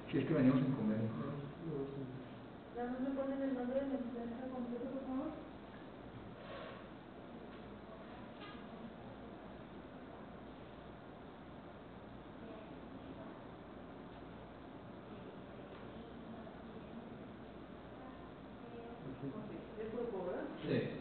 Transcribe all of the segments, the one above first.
Si es que venimos en convenio. ¿Ya no me ponen el nombre de la empresa completo, por favor? ¿Es grupo, verdad? Sí.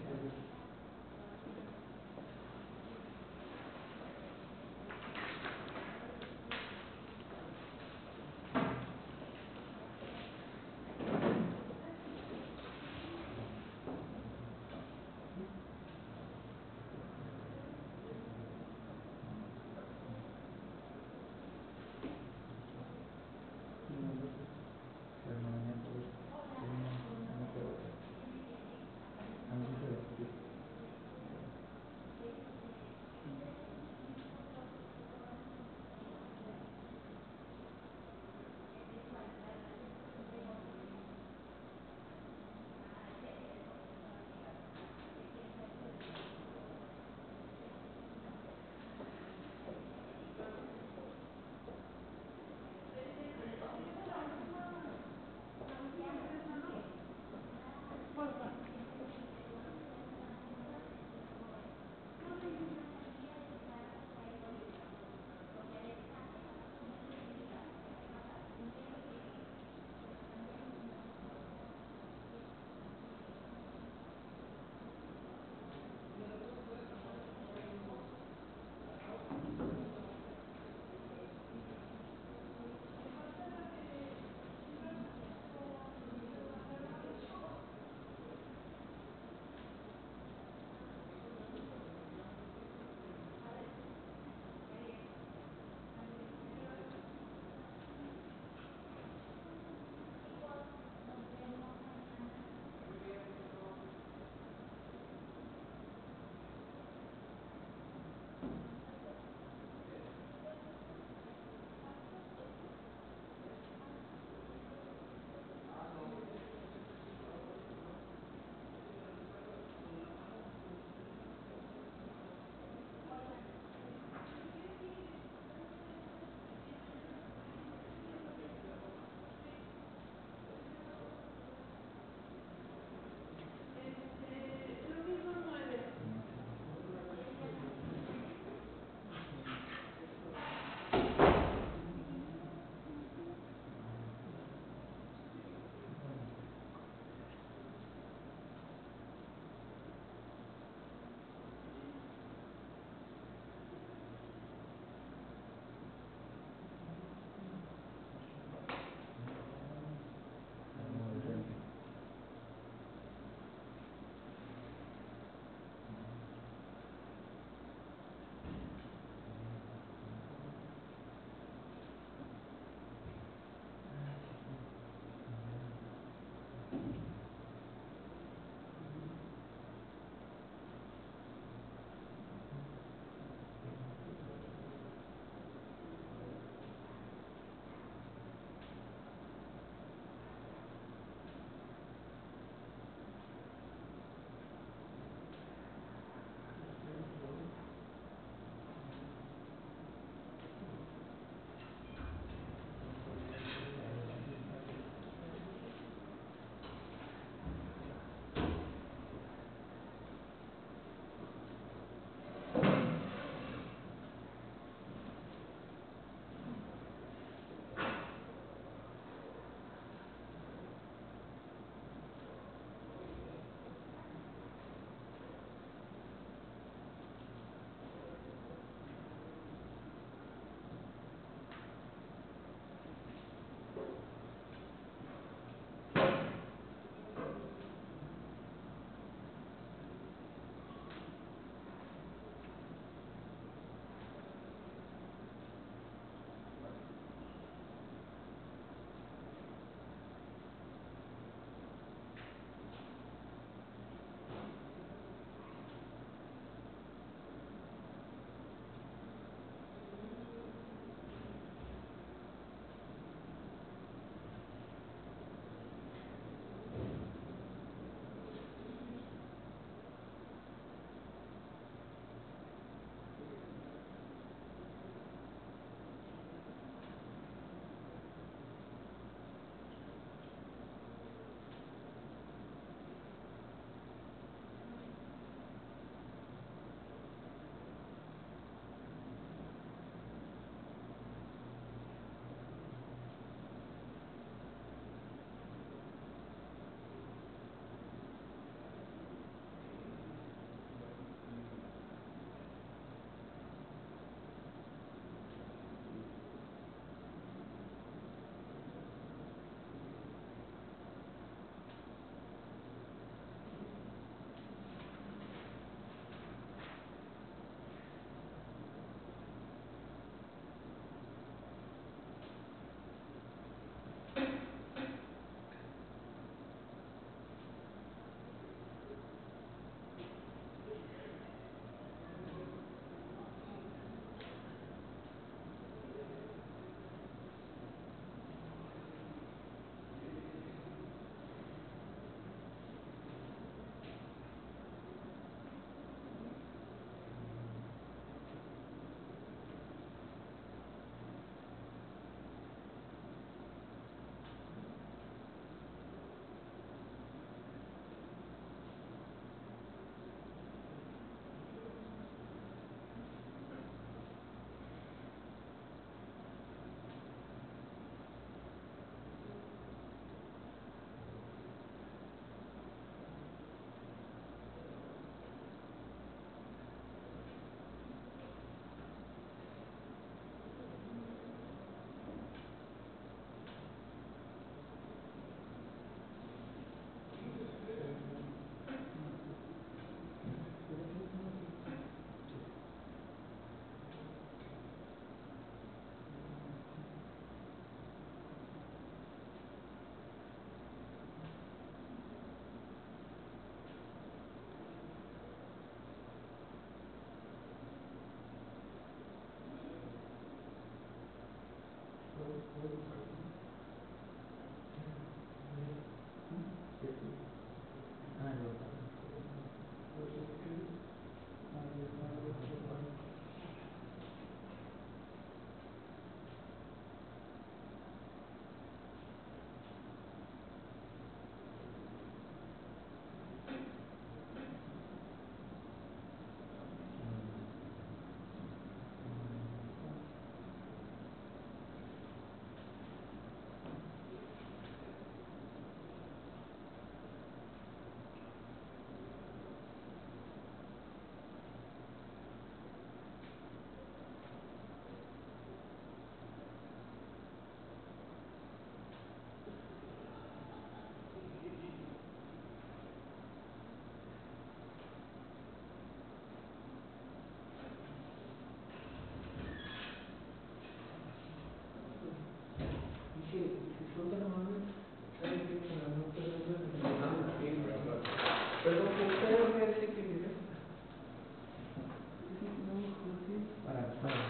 Perdón, ¿qué usted me dice que vive? Para.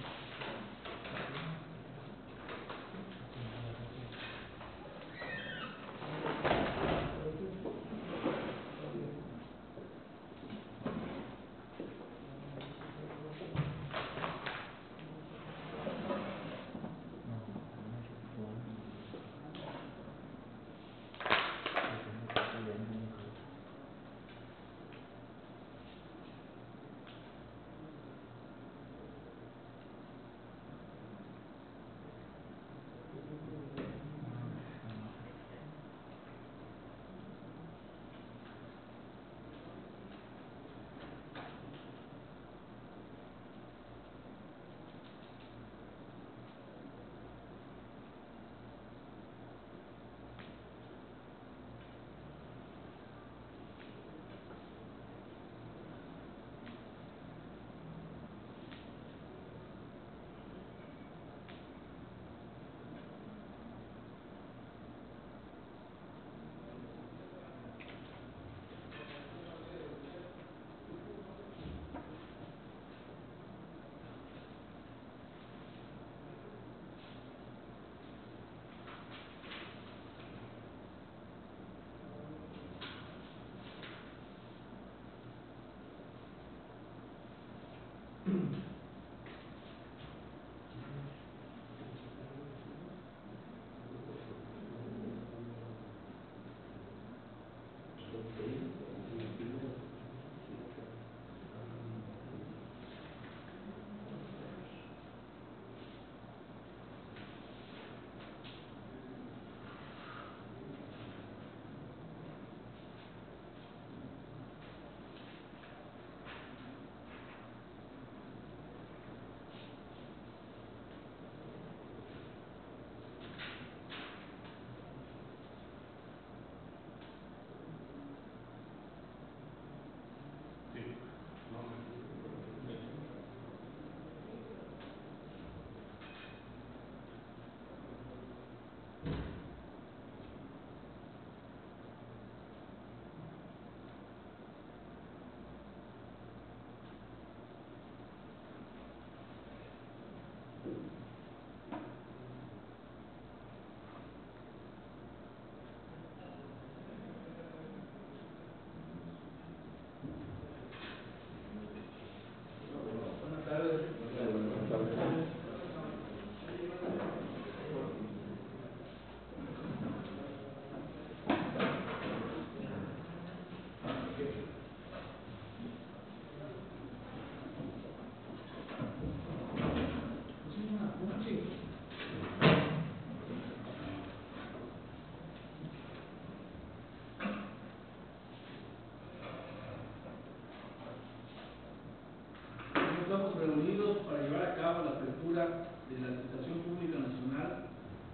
Estamos reunidos para llevar a cabo la apertura de la licitación pública nacional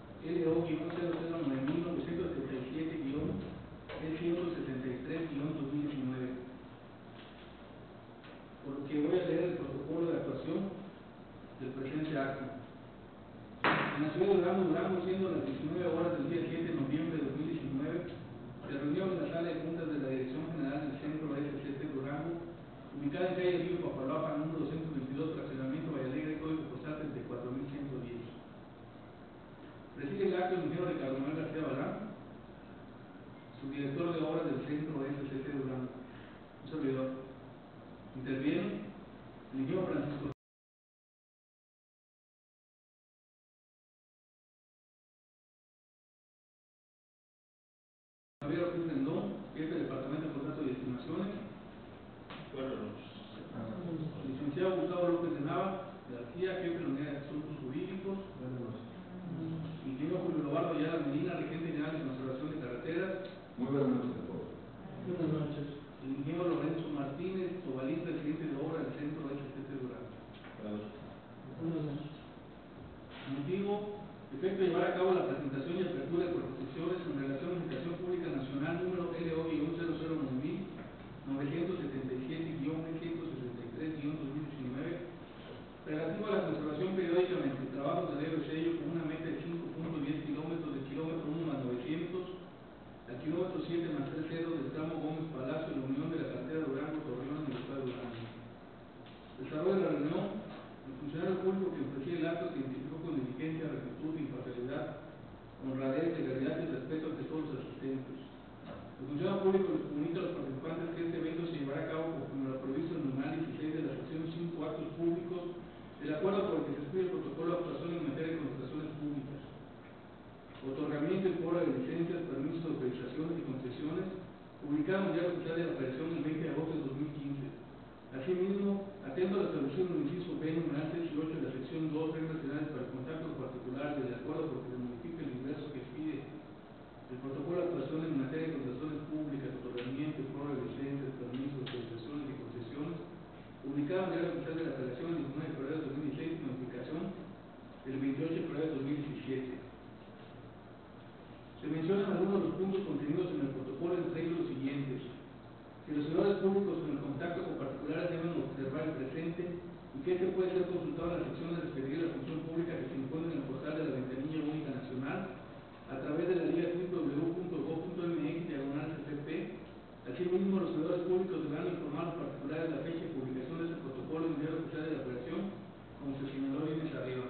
LO-009-1977-E173-2019, por lo que voy a leer el protocolo de actuación del presente acto. En la ciudad de Durango, siendo las 19 horas del día 7 de noviembre de 2019, se reunió en la sala de juntas de la Dirección General del Centro SCT Durango, ubicada en calle Río Papaloapan, número 222, fraccionamiento Vallalegre, código postal 34110. Preside el acto el ingeniero Ricardo Manuel García Balán, subdirector de obras del Centro SCT Durango, un servidor. Interviene el ingeniero Francisco Javier Ortiz Rendón, jefe del Departamento de Contratos y Estimaciones. Buenas noches. Licenciado Gustavo López de Nava García, jefe de la Unidad de Asuntos Jurídicos. Buenas noches. Ingeniero Julio Lobardo Ayala Medina, regente general de conservación de carreteras. Muy buenas noches a todos. Buenas noches. El ingeniero Lorenzo Martínez Tobalín, presidente de obra del Centro SCT Durango. Buenas noches. Buenas noches. Motivo: efecto de llevar a cabo la presentación y apertura de proposiciones en relación a la licitación pública nacional número LO-009 que los servidores públicos con el contacto con particulares deben observar el presente y que este puede ser consultado en la sección de expediente de la función pública que se encuentra en el portal de la Ventanilla Única Nacional a través de la liga www.gov.mx/cpp. Asimismo, los servidores públicos deberán informar a los particulares de la fecha de publicación de este protocolo en el diario oficial de la Federación, como se señaló bien arriba.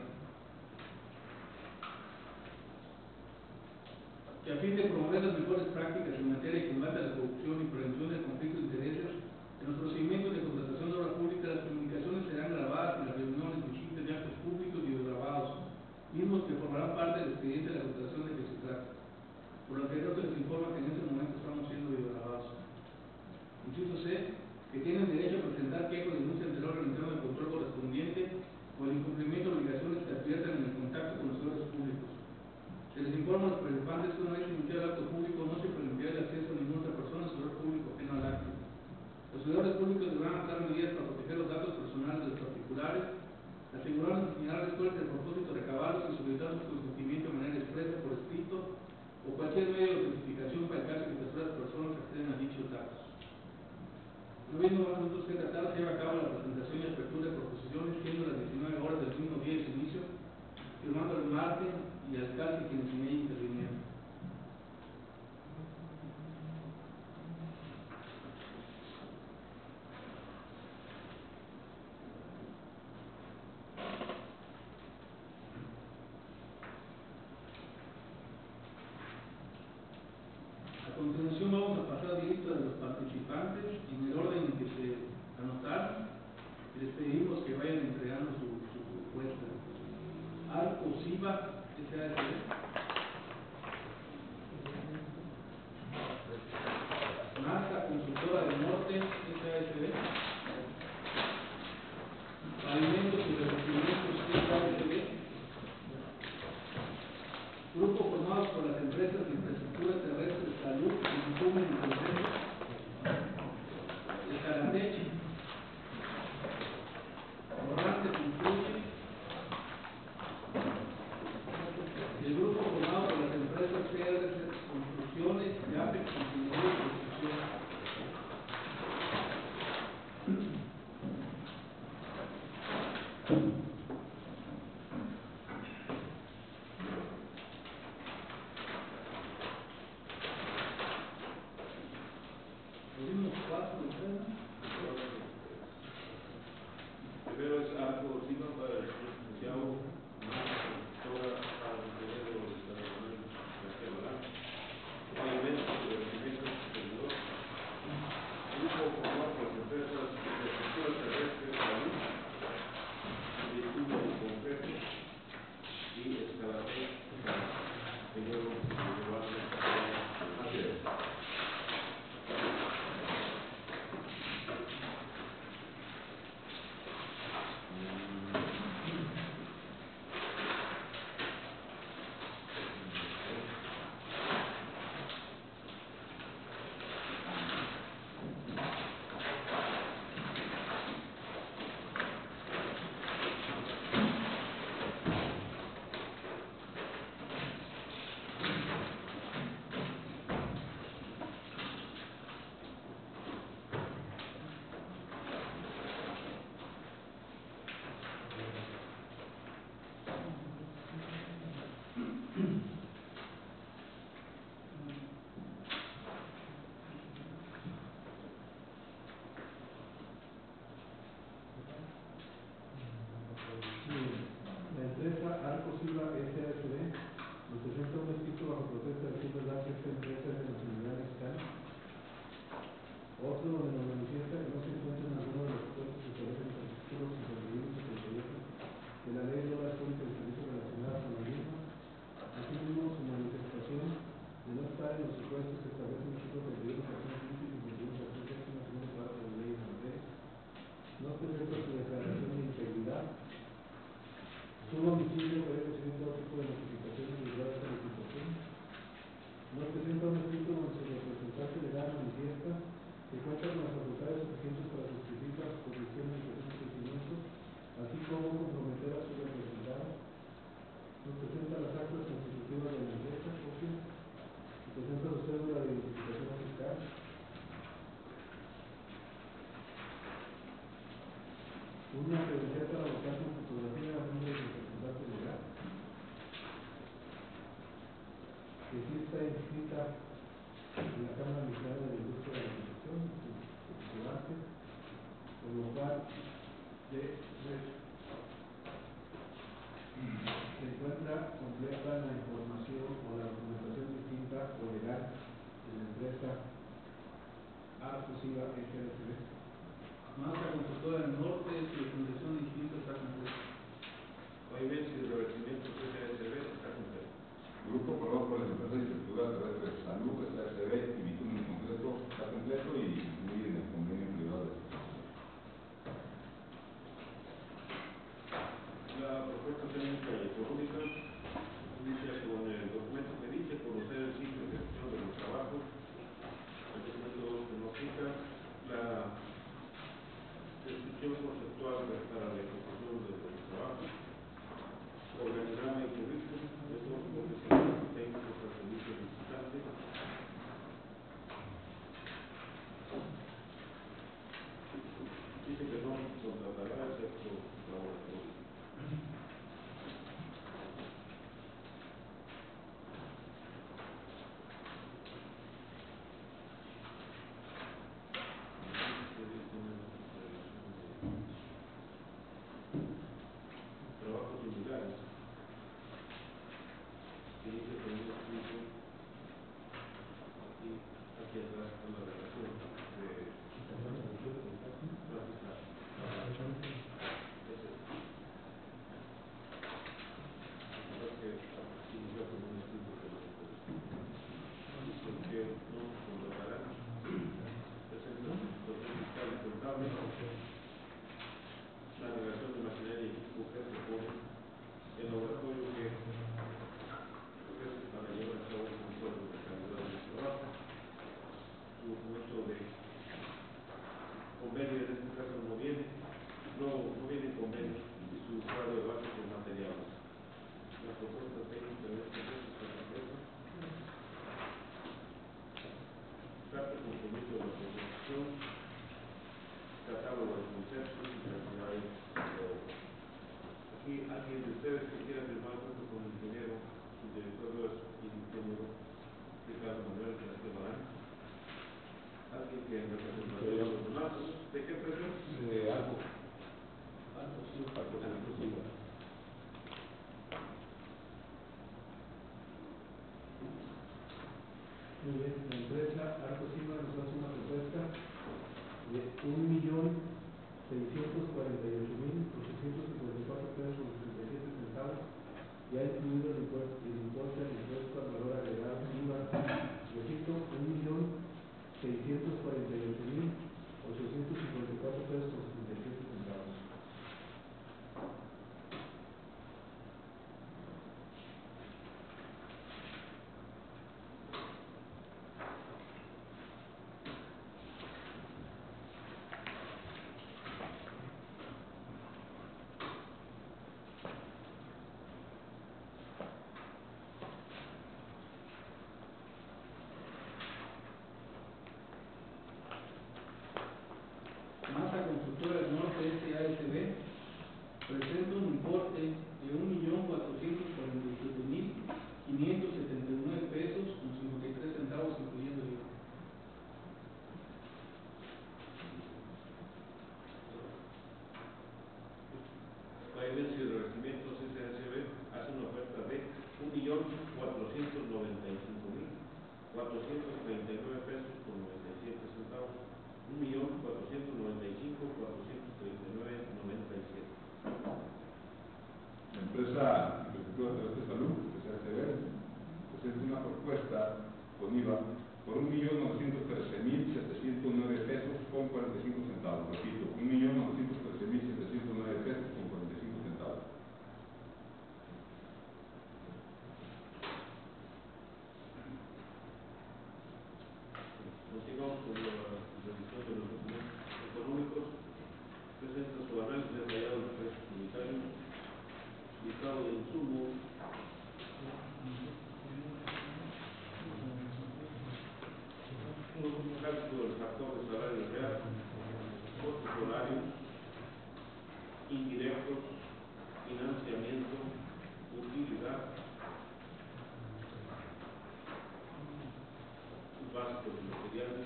Que a fin de promover las mejores prácticas en materia de combate a la corrupción y prevención del conflicto de intereses, en los procedimientos de contratación de obra pública, las comunicaciones serán grabadas y las reuniones, visitas de actos públicos y grabados, mismos que formarán parte del expediente de la contratación de que se trata. Por lo anterior se les informa que en este momento estamos siendo videograbados. Inciso C, que tienen derecho a presentar quejas o denuncias ante el órgano interno de control correspondiente o el incumplimiento de obligaciones que adviertan en el contacto con los servidores públicos. Se les informa a los participantes que una vez iniciado el acto público no se permitirá el acceso a ninguna otra persona al servidor público ajeno al acto. Los servidores públicos deberán adoptar medidas para proteger los datos personales de los particulares, asegurarnos y señalarles cuál es el propósito de recabarlos y solicitar su consentimiento de manera expresa por escrito o cualquier medio de notificación para el caso de que terceras personas acceden a dichos datos. Lo mismo más nosotros que tratar, se lleva a cabo la presentación y apertura de proposiciones, siendo las 19 horas del mismo día de su inicio, firmando el margen y alcalde quienes en ella intervinieron. A continuación vamos a pasar lista de los participantes en el orden en que se anotaron. Les pedimos que vayan entregando su propuesta. Arco Siva, SASB. NASA Consultora del Norte, SASB. Alimentos y Revestimientos, SASB. Grupo formado por las empresas de infraestructura terrestre, salud, consumo y procesos. Escaratech. Borrante Construye. El grupo formado por las empresas CRC Construcciones, Yapex, Ingeniería y Construcción. Primero es Arco Siva para el licenciado Marta Consultora para el ingeniero de los desarrolladores García Balán. Alimentos y Revestimientos Servidor. Grupo formado por las empresas de infraestructura terrestre, salud, estudio y concreto y Escalatec para el nuevo llevarlo a hacer. La empresa Arco Silva SASB nos presenta un escrito bajo protesta de verdad que esta empresa es de nacionalidad mexicana. Otro donde nos manifiesta que no se encuentra en alguno de los puestos que establecen los artículos y servicios que proyectan de la ley de obras públicas y servicios relacionados con la misma. Asimismo, su manifestación de no estar en los supuestos que establecen los artículos de educación física y de educación sexual según parte de la ley de materia. No presenta su declaración de integridad. Su domicilio puede recibir todo tipo de notificaciones de esta legislación. No presenta un escrito donde su representante legal manifiesta que cuenta con las facultades suficientes para justificar las condiciones de procedimiento, así como comprometer a su representado. Nos presenta las actas constitutivas de la empresa, copia. Nos presenta la cédula de identificación fiscal. Una credencial para votar con fotografía a nombre del representante legal, que sí está inscrita en la Cámara Mexicana de la Industria de la Construcción, con lo cual se encuentra completa la información o la documentación distinta o legal de la empresa Arcosiva SRCB. Masa Constructora del Norte, su documentación distinta está completa. Pavimentos y revestimientos SRCB está completo. Grupo aprobado por las empresas de infraestructura a través de Salud, SRCB y Bitumen en concreto está completo y incluye en el convenio privado de La propuesta técnica y económica dice con el documento que dice conocer el ciclo de ejecución de los trabajos. El documento que nos indica la descripción conceptual para la ejecución de los trabajos, organigrama y currículum, eso es lo que se llama técnicos al servicio del visitante. Dice que no contratará excepto laboratorio. Trabajos similares que dice que un escrito y aquí atrás está la relación de la relación de maquinaria y equipo que se pone el laboratorio que es para llevar a cabo el control de la calidad del trabajo, su documento de convenio, en este caso no viene convenio, y su cuadro de base con materiales. La propuesta técnica de este caso está completa. Carta de compromiso de la construcción, catálogo de conceptos y cantidades de obra. Aquí alguien de ustedes que quiera firmar junto con el ingeniero, su director y el ingeniero Ricardo Manuel García Barán. Alguien que en representación de los demás, ¿de qué empresa? algo. Sí, algo sí. Muy bien, la empresa Arcosiva nos hace una propuesta de 1.648.854 pesos con 37 centavos, ya incluido el importe del impuesto al valor agregado IVA. Repito, 1.648.854 pesos con 37 centavos. Masa Constructora del Norte SASB presenta un importe de 1.447.579 pesos con 53 centavos incluyendo el IVA. Pavimentos y revestimientos SRCB hace una oferta de 1.495.439 pesos con 97 centavos. 1.495.439.97. La empresa Infraestructura a través de Salud, SRCB, presenta una propuesta con IVA por 1.913.709 pesos con 45 centavos. Repito, 1.913.709 pesos con 45 centavos. Continuamos con la revisión de los documentos económicos. Presenta su análisis detallado de precios unitarios, listado de insumos, cálculo del factor de salario real, costos horarios, indirectos, financiamiento, utilidad, básicos y materiales,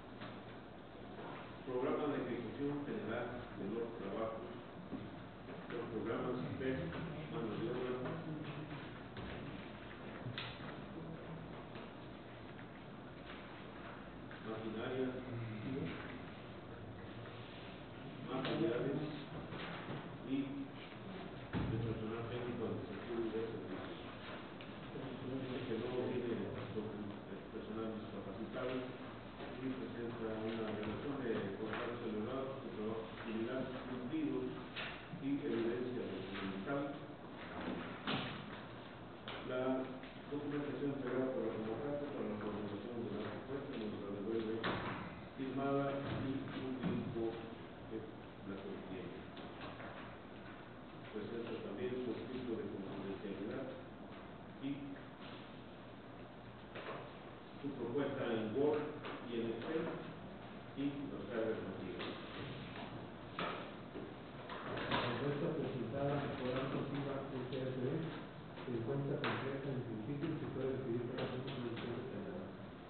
programa de ejecución general de los trabajos, los programas PEC, mano de obra, maquinaria, materiales y el personal técnico administrativo y de servicios. Que no tiene personal discapacitado y presenta una relación de contratos celebrados con trabajos similares cumplidos y evidencia documental. La documentación entregada por la convocante para la formulación de la propuesta nos la devuelve firmada y un tiempo que la contiene. Presenta también su escrito de confidencialidad y su propuesta en Word y en Excel y los cargas nativas. La propuesta presentada por Antotiva SSD se encuentra completa en principio y se puede decidir para su solución detallada.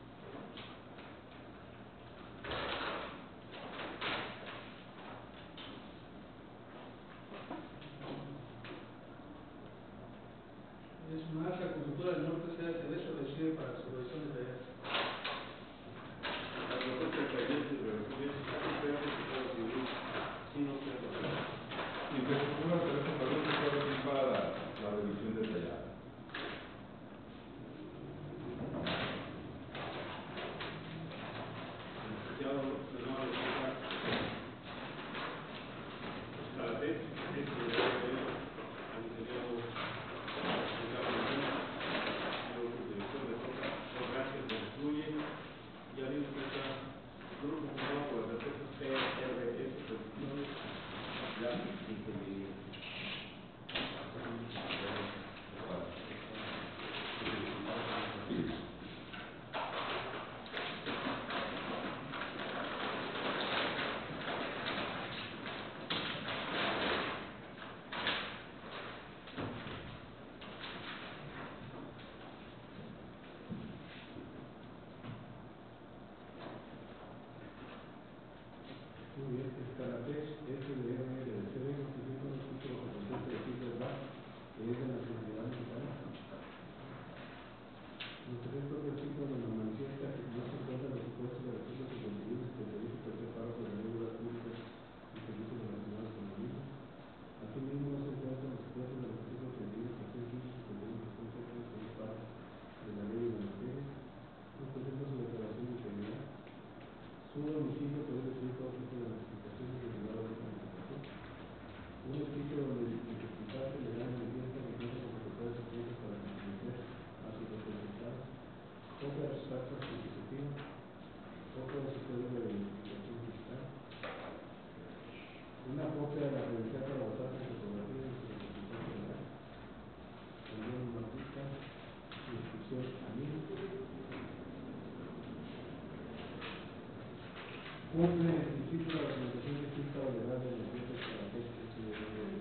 Es más, la consultora del norte CSD se recibe para su revisión detallada. La propuesta de pendiente de revisión está completa y se puede decidir si no se aprueba. Infraestructura por este valor se puede decir para la revisión detallada. El licenciado Senado de Ciudad, Calatec, el ingeniero director de obras que construye y al impuesta grupo formado por las empresas PRS Construcciones, la ingeniería. Muy bien, Escalatec SDM del CD notifica un título competente de tipo RAC que es de nacionalidad mexicana. Nuestro texto principio nos manifiesta que no se encuentran los supuestos de artículos 51 y 72 y tercer párrafo de la Ley de Obras Públicas y Servicios Relacionados con la misma. Asimismo, no se encuentran los supuestos de los artículos 31, sección 15 y 71, sección 7 y tercer párrafo de la Ley de la materia. Nos presenta su declaración de integridad. Su domicilio puede recibir todo tipo de notificaciones de lugar de notificación. Un escrito donde el representante le da en tiempo que cuenta con facultades suficientes para comprometer a sus representados. Copia de sus actas constitutivas. Copia de su código de identificación fiscal. Una copia de la credencial para votar con fotografía de su representante legal. También una cita de inscripción a mí. Cumple el principio de la documentación escrita o legal de la empresa Escalatec SDM.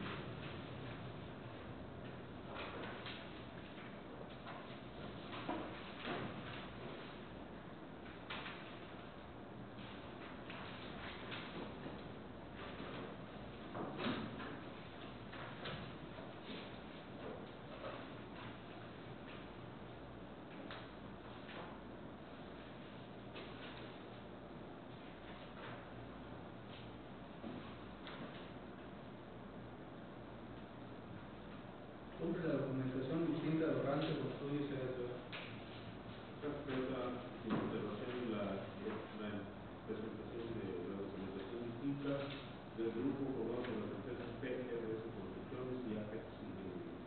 Cumple la documentación distinta de Orrance Construye CSD. Esta presenta sin observación la presentación de la documentación distinta del grupo formado por las empresas PRS Construcciones y Apex Ingeniería.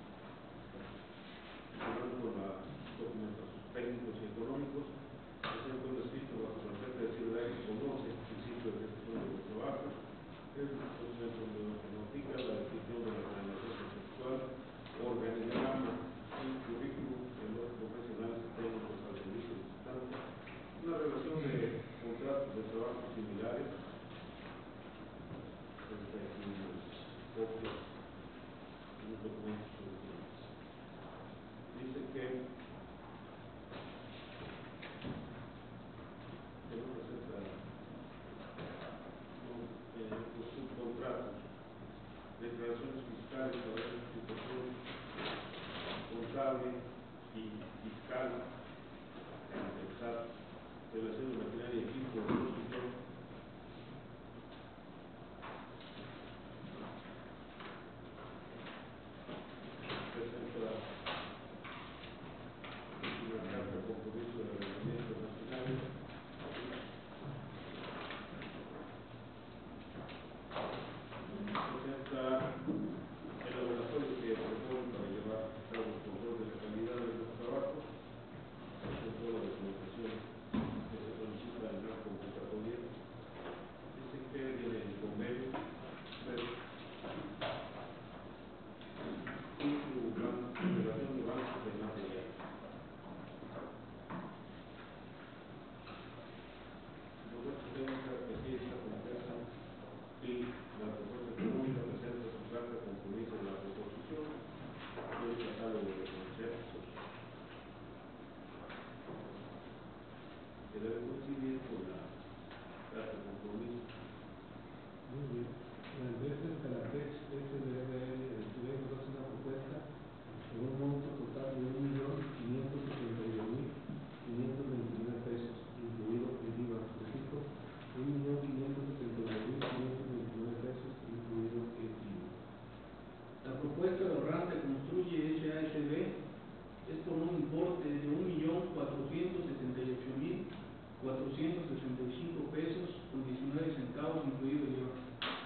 Hablando con los documentos técnicos y económicos, presenta un escrito bajo la oferta de ciudad que conoce el principio de ejecución de los trabajos. Es un documento que notifica la descripción de la organización conceptual, organigrama y currículum de los profesionales técnicos al servicio de sustancia, una relación de contratos de trabajo similares, copias de los documentos originales. Dice que no presenta los subcontratos, declaraciones fiscales para la situación contable y fiscal, relación de maquinaria y equipo de construcción, presenta una carta de compromiso de arrendamiento de maquinaria, presenta el laboratorio que propone para llevar a cabo el control de la calidad de los trabajos, presenta la documentación que se solicita en la convocatoria. Dice que viene el convenio, pero y su relación de bancos de material. Nosotros tenemos que aquí esta conversa y la propuesta económica presenta su carta de compromiso de la proposición y el catálogo de conceptos que debe coincidir con la carta de compromiso. Muy bien. La empresa Calatex SDRL nos hace una propuesta con un monto total de 1.572.529 pesos, incluido el IVA. Repito, 1.572.529 pesos, incluido el IVA. La propuesta de Ahorrante Construye SASB es por un importe de 1.478.465 pesos con 19 centavos, incluido el IVA.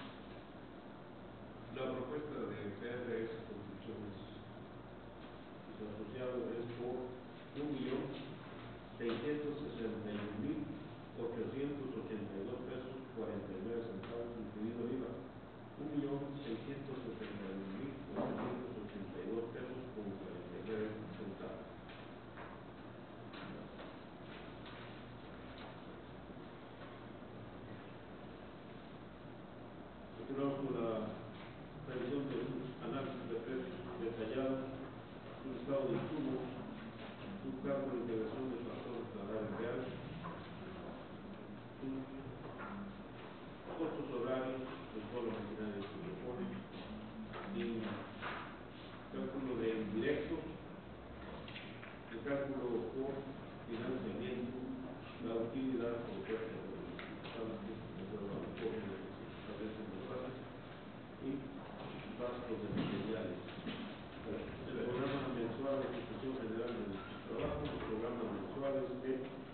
La propuesta de PRS Construcciones y su asociado es por 1.661.882 pesos 49 centavos, incluido el IVA. 1.661.882 pesos con 49 centavos. Continuamos con la revisión de un análisis de precios detallado, un estado de insumos, un cálculo de integración de factores salariales reales, sus costos horarios de toda la maquinaria que se propone, y cálculo de indirectos, el cálculo por financiamiento, la utilidad por oferta de los y gastos de materiales. El programa mensual de ejecución general de nuestros trabajos, los programas mensuales de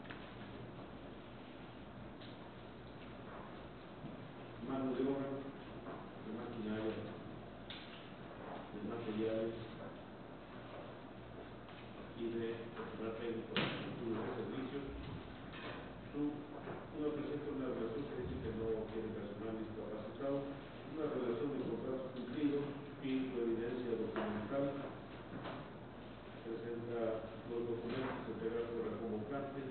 mano de obra, de maquinaria, de materiales y de personal técnico de estructura de servicios. Una presenta una relación que dice que no tiene personal discapacitado, una relación de contratos cumplidos y su evidencia documental. Presenta los documentos entregados por la convocante,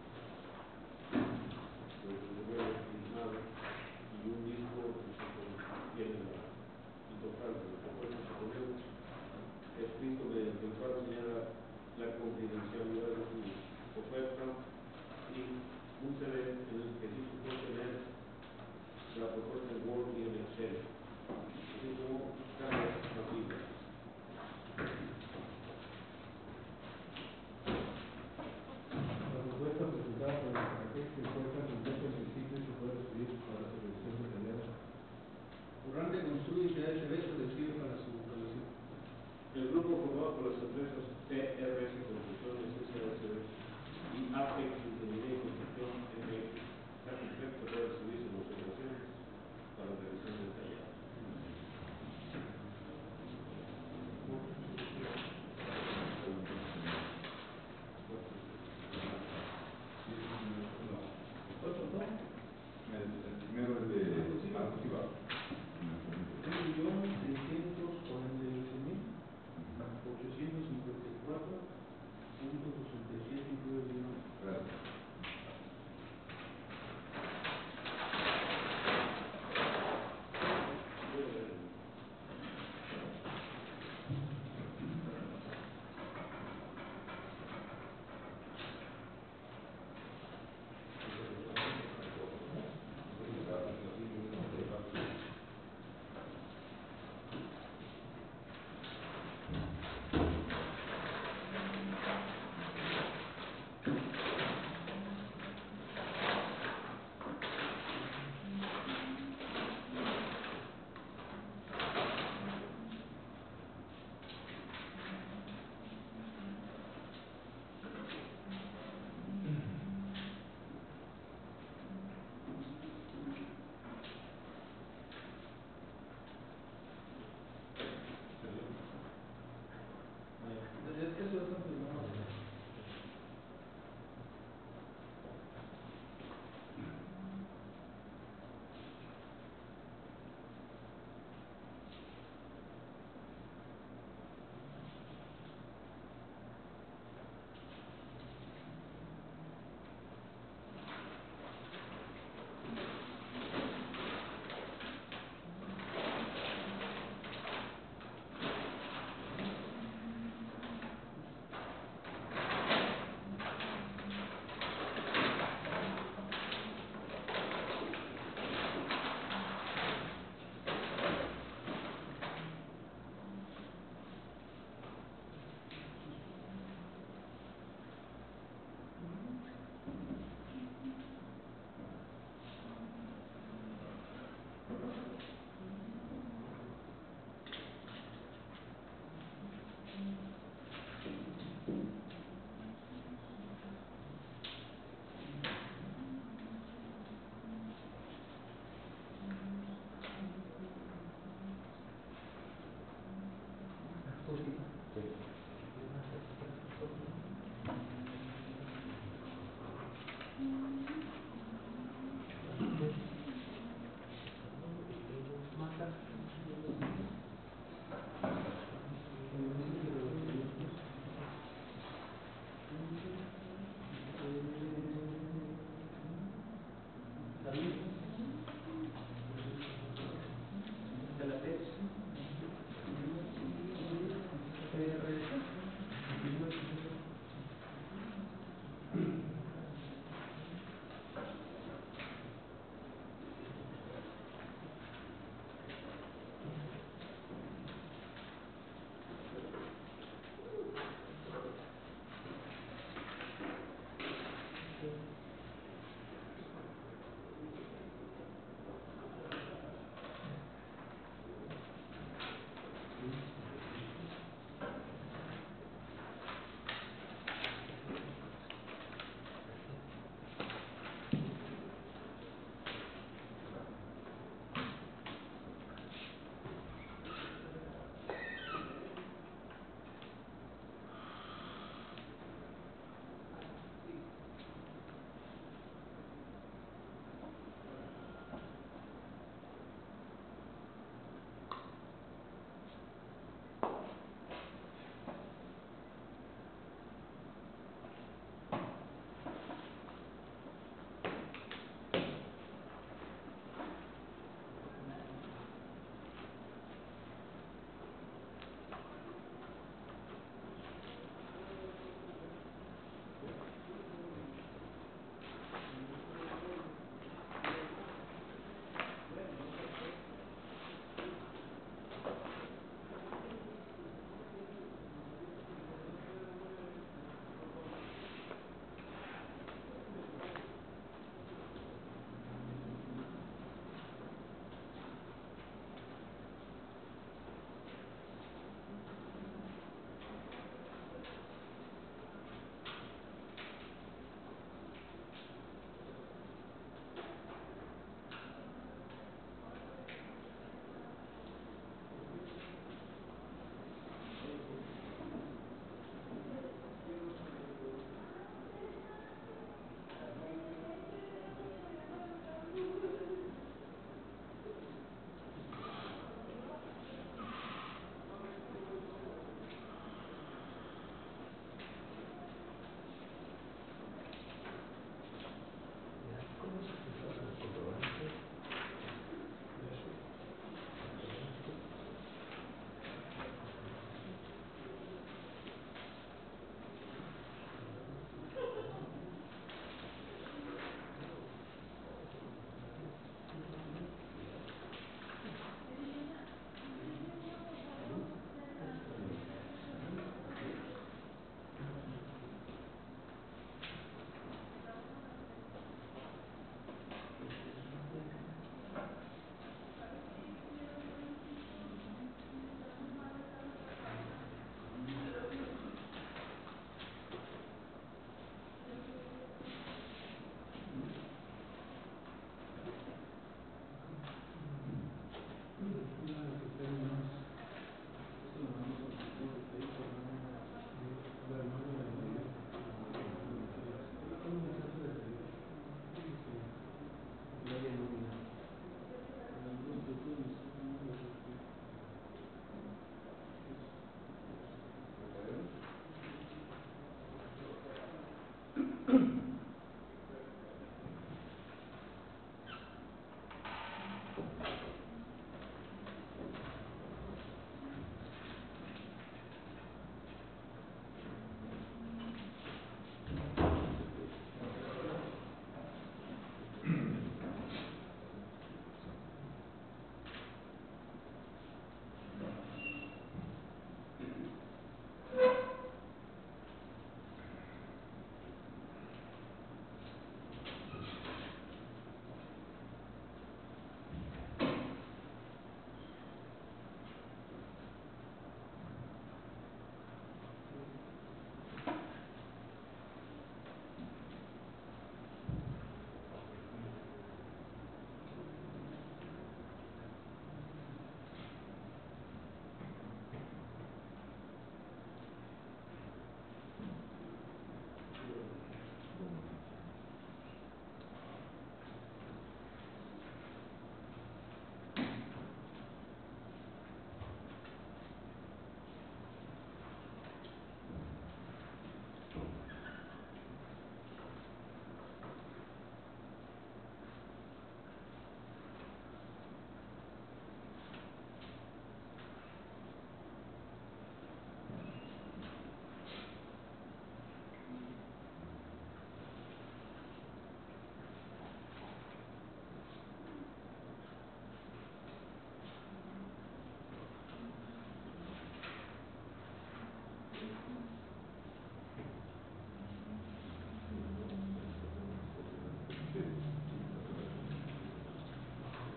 los documentos firmados y un disco que tiene el total de los documentos que ponemos, escrito mediante el cual señala la confidencialidad de su oferta y un CD en el que dice contener la propuesta en Word y en Excel, así como cargas masivas. La propuesta presentada por el Calatex se encuentra completa en principio y se puede recibir para su revisión detallada. Ahorrante Construye SASB se recibe para su evaluación. El grupo formado por las empresas PRS Construcciones SASB y Apex Ingeniería y Construcción MX está completo para recibir sus observaciones para revisión detallada.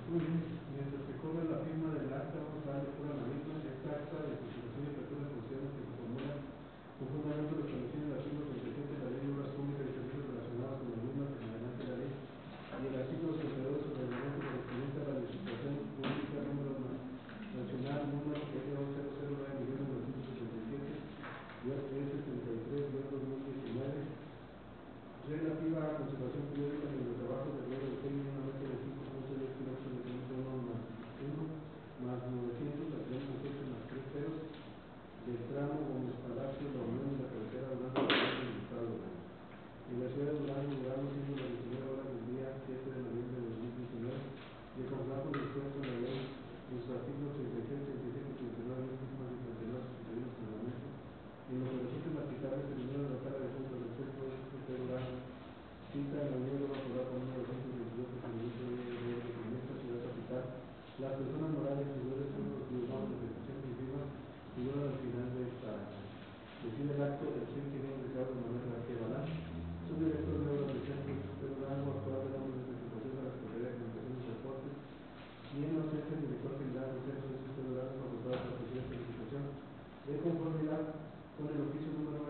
Muy bien, mientras se corre la firma del acta, vamos a darle por la misma. Esta acta de presentación y apertura de funciones que se formula con fundamento lo establecido en el artículo 37 de la Ley de Obras Públicas y Servicios relacionados con la misma que adelante la ley, y el artículo 32 sobre el reglamento correspondiente a la licitación pública número nacional número L0009-1977 E63-2019 relativa a conservación periódica de los trabajos de riego de técnica una meta de 5.10 kilómetros de kilómetro 1 más 900 a 3.8 más 3 ceros del tramo Gómez Palacio, La Unión y la carretera Durango del Estado de Durango. En la ciudad de Durango, siendo las 19 horas del día 7 de noviembre de 2019, de conformar con el dispuesto en la ley en sus artículos 36, 37, 39, 39, 31 reglamento, en lo que resulten aplicables el número de la sala de juntas del centro de Durango, cita en la ley de Durango número 222 de esta ciudad capital, las personas morales y ciudades son los ciudadanos de ejecución primitiva figuran al final de esta acta. Decide el acto el señor ingeniero Ricardo Manuel García Balán, subdirector de obras del centro de Durango, actual de la representación de la Secretaría de Comunicaciones y Transportes, y en ausencia del director general del centro de Durango, facultado por la Secretaría de Licitación, de conformidad con el oficio número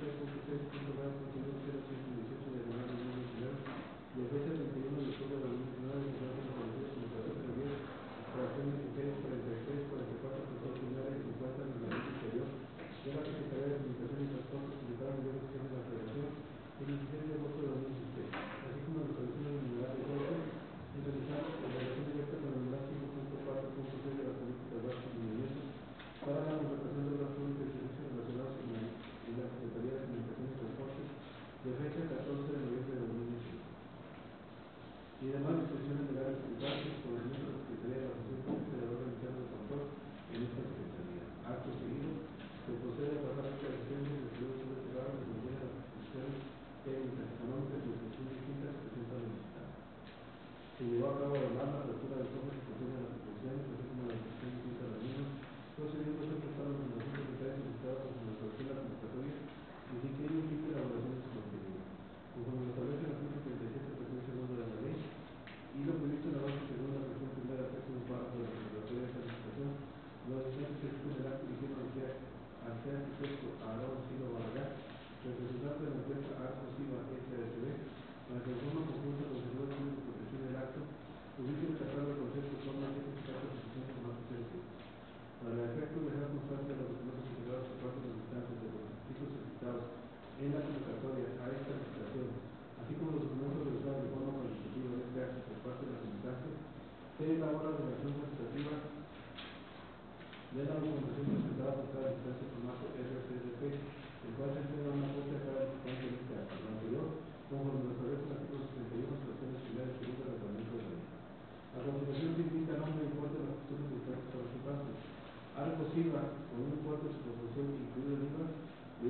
83.6.9.118 de enero de 2019, de fecha 31 de octubre de 2019, que se hacen conocidos como 14 fracciones 16, 43, 44, 14, 9, 50 en el reglamento interior de la Secretaría de Comunicación y Transportes, publicado en el diario oficial de la Federación el 16 de agosto de 2016, así como la resolución del numeral de corte en relación directa con el numeral 5.4.6 de las políticas básicas y lineamientos para la contratación de obras públicas y servicios relacionados con la Secretaría de Comunicación y Transportes de fecha 14 de noviembre de 2018. Y demás disposiciones legales aplicables por el miembro de la Secretaría de la Función Pública y del órgano interno de control en esta Secretaría. Acto seguido, se procede a pasar esta licencia de periodo sobre cerrado que contiene las disposiciones técnicas, económicas y de función distintas que presentan los dictamen. Se llevó a cabo además la apertura de fondos que contienen las disposiciones, así como la disposición distinta de las mismas, procediendo a prestar los fundaciones secretarias solicitadas por la autoridad de la convocatoria y sin que ello implique elaboración de su contenido. Conforme lo establece el artículo 37, fracción segunda de la ley, y lo previsto en la base segunda, fracción primera, sexto párrafo de la convocatoria de esta licitación, los asistentes que existen el acto eligieron al ser arquitecto Aarón Silva Barragán, representante de la empresa Arco Silva S.A.S.B., para que de forma conjunta con el servidor público de protección del acto, publique el catálogo de conceptos, formas y certificados de ejecución con más certeza. Para el efecto de dejar constancia de los documentos integrados por parte de los instantes de los requisitos solicitados en la convocatoria a esta licitación, así como los documentos realizados de forma cuantitativa de este acto por parte de las instancias, se elabora la relación cuantitativa de la documentación presentada por cada instancia en formato RCDP, el cual se entrega una copia a cada licitante de este acto. Lo anterior, conforme lo establece el artículo 61, fracciones primera y segunda del reglamento de la ley. A continuación se indica el nombre y importe de las cuestiones de los participantes. Arco Silva, con un importe de su proporción incluido el IVA de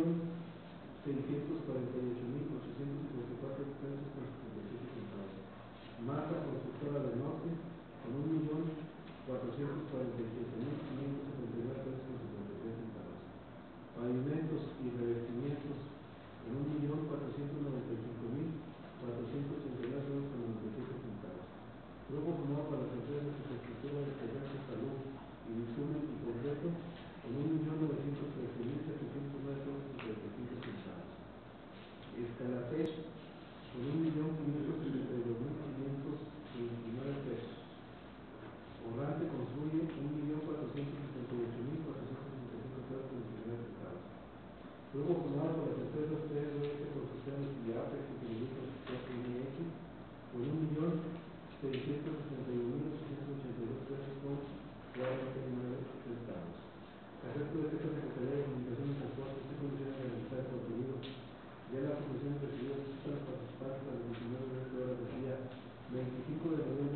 1.648.854 pesos con 77 centavos. Masa Constructora del Norte, con 1.447.579 pesos con 53 centavos. Pavimentos y revestimientos, con 1.495.489 pesos con 97 centavos. Grupo formado por las empresas de infraestructura de Pegaso, Salud y Bitumen y Concreto, con 1.913.709 pesos con 35 centavos. Escalafex, con 1.532.529 pesos. Orrante Construye, 1.478.465 pesos con 29 centavos. Grupo formado por las empresas PRS Construcciones y APEX Ingeniería PMX, con 1.661.882 pesos con 49 centavos. A efecto de que esta Secretaría de Comunicación y Transporte esté en condiciones de analizar el contenido de las conclusiones recibidas por los participantes a las 19 horas del día 25 de noviembre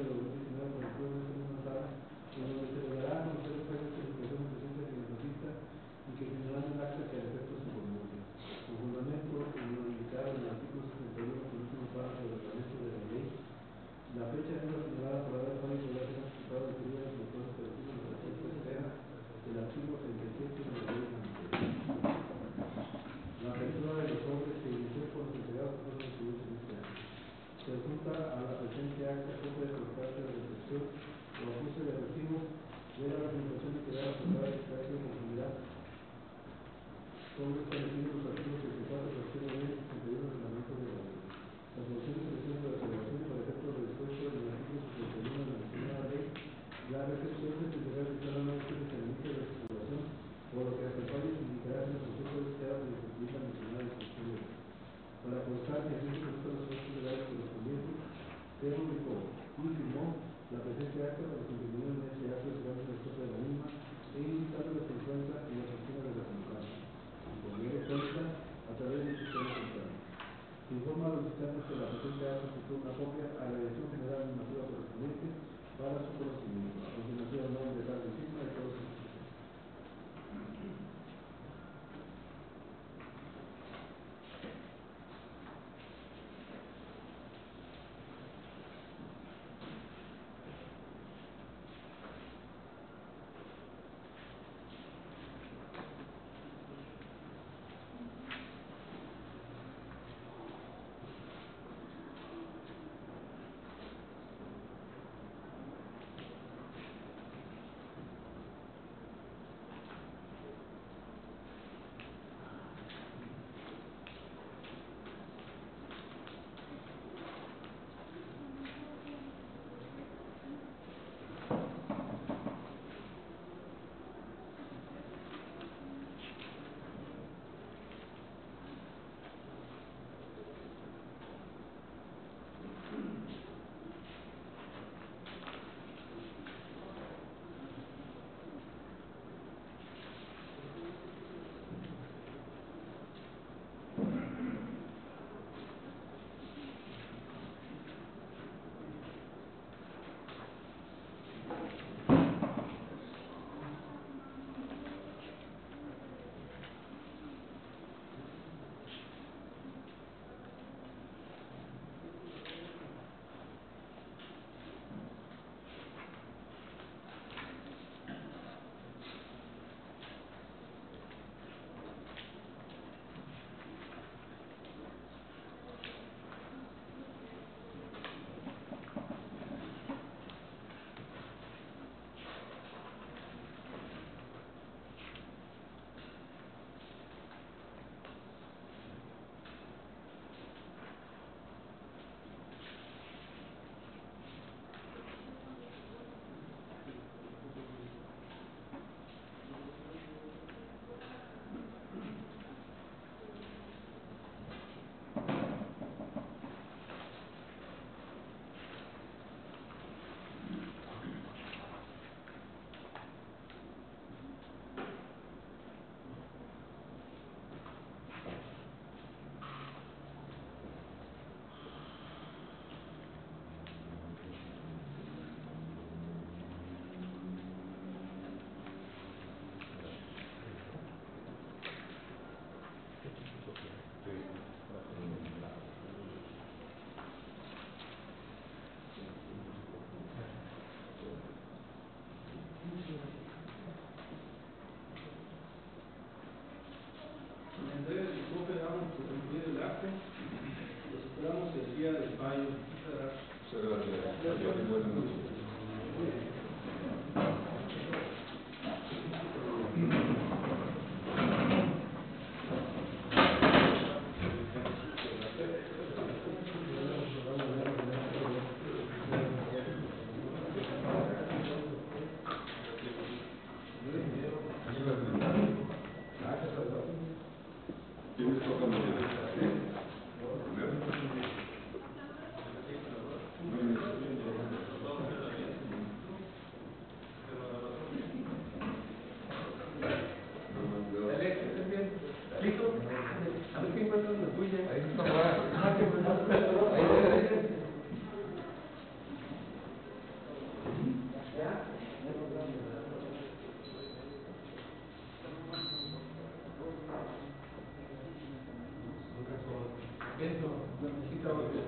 Eso, necesita otro.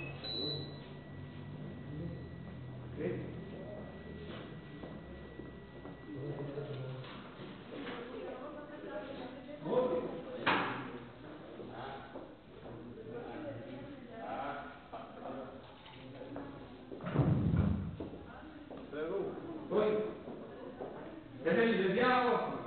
¿Ok? Voy. ¿Es el licenciado?